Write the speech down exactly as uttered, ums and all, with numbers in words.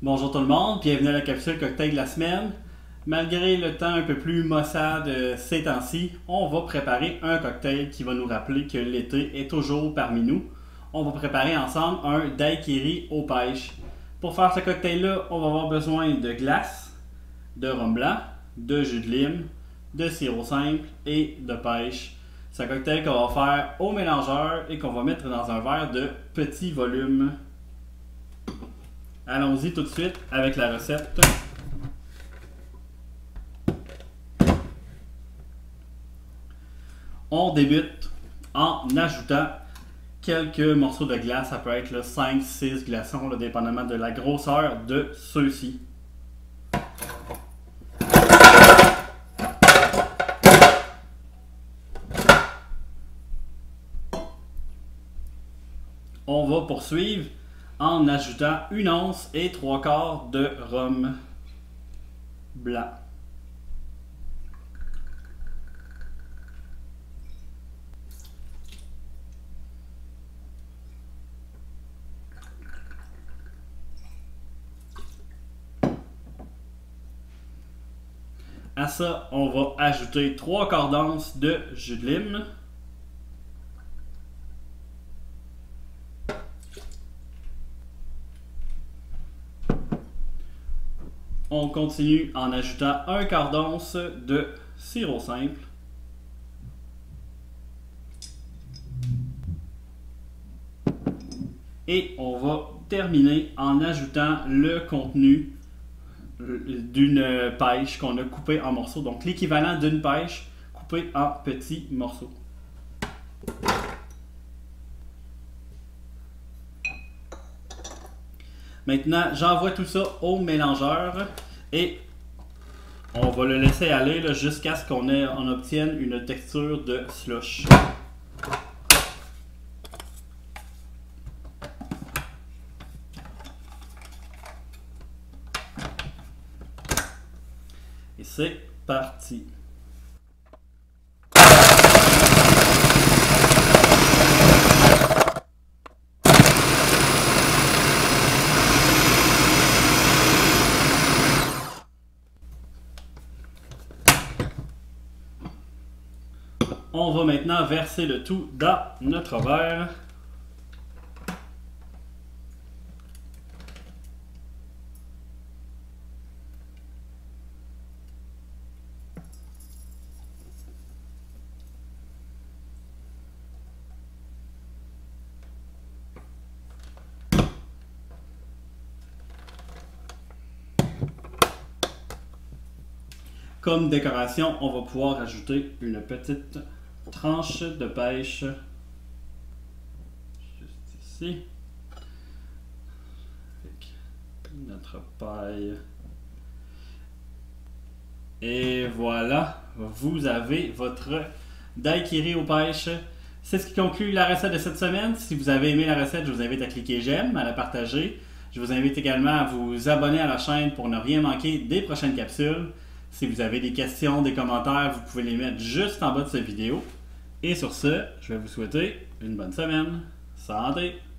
Bonjour tout le monde, bienvenue à la capsule cocktail de la semaine. Malgré le temps un peu plus maussade euh, ces temps-ci, on va préparer un cocktail qui va nous rappeler que l'été est toujours parmi nous. On va préparer ensemble un daiquiri aux pêches. Pour faire ce cocktail-là, on va avoir besoin de glace, de rhum blanc, de jus de lime, de sirop simple et de pêche. C'est un cocktail qu'on va faire au mélangeur et qu'on va mettre dans un verre de petit volume. Allons-y tout de suite avec la recette. On débute en ajoutant quelques morceaux de glace. Ça peut être cinq six glaçons, là, dépendamment de la grosseur de ceux-ci. On va poursuivre en ajoutant une once et trois quarts de rhum blanc. À ça, on va ajouter trois quarts d'once de jus de lime. On continue en ajoutant un quart d'once de sirop simple. Et on va terminer en ajoutant le contenu d'une pêche qu'on a coupée en morceaux. Donc l'équivalent d'une pêche coupée en petits morceaux. Maintenant, j'envoie tout ça au mélangeur et on va le laisser aller jusqu'à ce qu'on on obtienne une texture de slush. Et c'est parti. On va maintenant verser le tout dans notre verre. Comme décoration, on va pouvoir ajouter une petite tranche de pêche juste ici avec notre paille. Et voilà, vous avez votre daiquiri aux pêches. C'est ce qui conclut la recette de cette semaine. Si vous avez aimé la recette, je vous invite à cliquer j'aime, à la partager. Je vous invite également à vous abonner à la chaîne pour ne rien manquer des prochaines capsules. Si vous avez des questions, des commentaires, vous pouvez les mettre juste en bas de cette vidéo. Et sur ce, je vais vous souhaiter une bonne semaine. Santé!